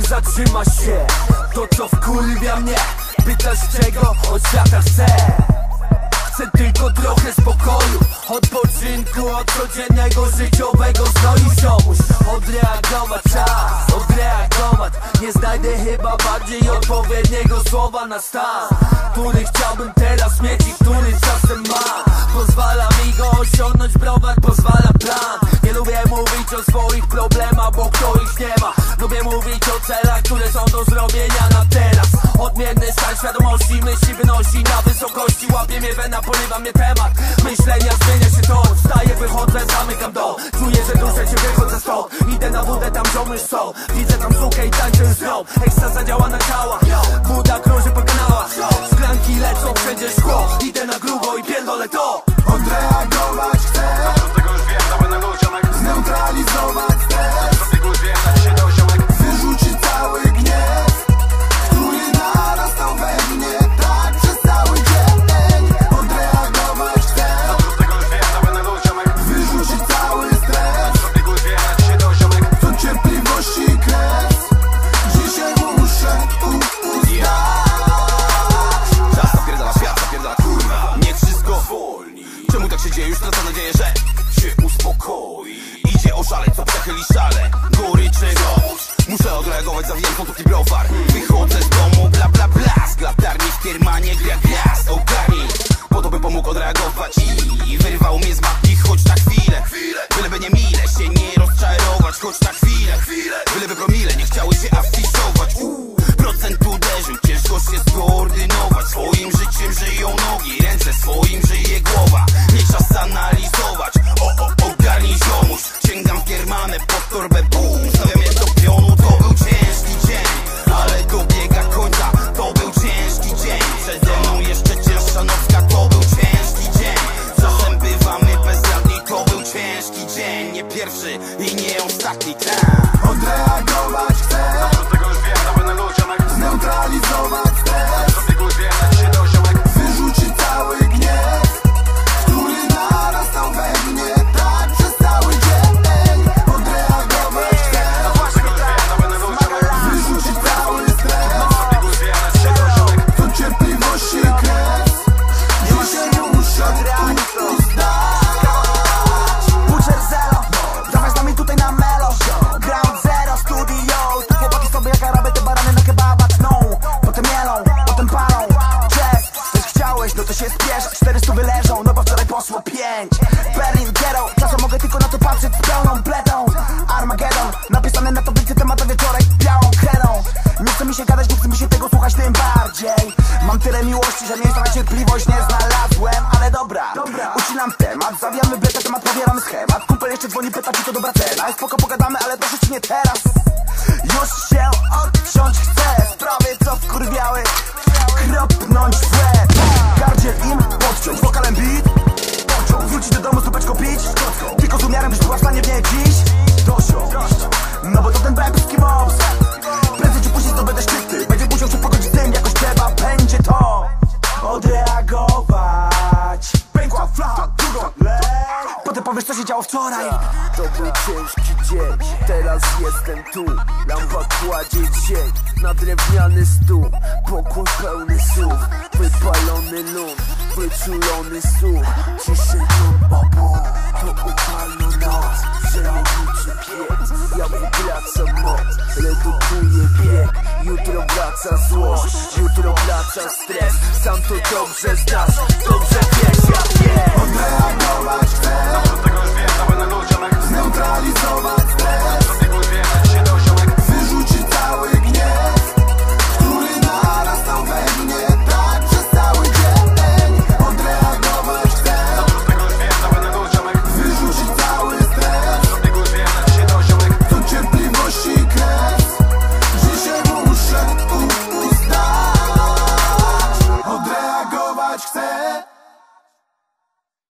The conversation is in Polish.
nie zatrzyma się. To co wkurwia mnie, pytasz czego od świata chcę. Chcę tylko trochę spokoju, odpoczynku od codziennego życiowego znoju. Ziomuś, odreagować czas, odreagować. Nie znajdę chyba bardziej odpowiedniego słowa na stan, który chciałbym teraz mieć i który czasem mam. Pozwala mi go osiągnąć browar, pozwala plan. Nie lubię mówić o swoich problemach, bo kto ich nie ma. Lubię mówić o celach, które są do zrobienia na teraz. Odmienny stan świadomości, myśli wynosi na wysokości. Łapie mnie wena, porywa mnie temat myślenia, zmienia się to. Wstaję, wychodzę, zamykam dom. Czuję, że duszę się, wychodzę stąd. Idę na wódę, tam ziomy są. Widzę tam sukę i tańczę z nią. Ekstaza działa na ciała, woda krąży po kanałach. Szklanki lecą, wszędzie szkło. Idę na grubo i pierdolę to. Odreagować chcę, zneutralizować stres, wyrzucić cały gniew, który narastał we mnie tak przez cały dzień. Odreagować chcę, wyrzucić cały stres, co cierpliwości kres. Dzisiaj muszę ustać. Czas zapierdala świat, zapierdala kurwa. Niech wszystko zwolni. Czemu tak się dzieje? Już tracę nadzieję, że się uspokoi. Idzie oszaleć, co przechyli szale. Goryczy roż. Muszę odreagować, zawijam kątówki browar. Wychodzę z domu, bla bla bla. Z latarni w kiermanie gra gwiazd. Ogarnij, po to by pomógł odreagować. I wyrwał mnie z mapki, choć na chwilę. Byleby nie mile się nie rozczarować, choć na chwilę. Byleby promile nie chciały się afiszować. Procent uderzył, ciężko się skoordynować. Swoim życiem żyją nogi, ręce swoim żyje głowa. Nie czas analizować, ogarnij ziomuś. Sięgam w kiermanę pod torbę, bum. Stawiam je do pionu, to był ciężki dzień, ale dobiega końca, to był ciężki dzień. Przede mną jeszcze cięższa nocka, to był ciężki dzień. Czasem bywamy bezradni, to był ciężki dzień. Nie pierwszy i nie ostatni ten. Odreagować chcę, zneutralizować stres, wyrzucić cały gniew, który narastał we mnie tak przez cały dzień. Odreagować chcę, wyrzucić cały stres, co cierpliwości kres. Dzisiaj muszę ustać. Butcher Zero, dawaj z nami tutaj na melo. Ground Zero Studio. Chłopaki sobie jak Araby, te barany na kebaba tną. Potem mielą, potem palą. Jack, coś chciałeś, no to się spiesz. 400 wyleżą, no bo wczoraj poszło 5. Berlin Ghetto, czasem mogę tylko na to patrzeć z pełną pletą. Armageddon, napisane na tablicy temat wieczorek białą kredą. Nie chce mi się gadać, nie chce mi się tego słuchać tym bardziej. Mam tyle miłości, że miejsca na cierpliwość nie znalazłem. Ale dobra, ucinam temat, zawijamy bretę, temat pobieramy schemat. Kumpel jeszcze dzwoni, pyta czy to dobra cena. Spoko pogadamy, ale proszę ci nie teraz. Już się odciąć chcę, sprawy co wkurwiały, kropnąć w łeb. Gardziel im podciąć, wokalem beat pociąg, wrócić do domu z tubeczką pić, tylko z umiarem, byś była w stanie mnie dziś dosiąść. No bo to ten bebski mops, prędzej czy później zdobędę szczyty. Będzie musiał się pogodzić z tym, jakoś trzeba będzie to odreagować. Pękła flacha, drugą lej. Potem powiesz co się działo wczoraj. To był ciężki dzień, teraz jestem tu. Lampa kładzie cień na drewniany stół. Pokój pełny słów, wypalony lód, wyczulony słuch. Ciszy dom obu, to upalna noc. Żelowniczy piec, ja wygracam moc. Redukuję bieg, jutro wraca złość. Jutro wraca stres, sam to dobrze znasz. Dobrze wiesz jak jest. Odreagować chcę,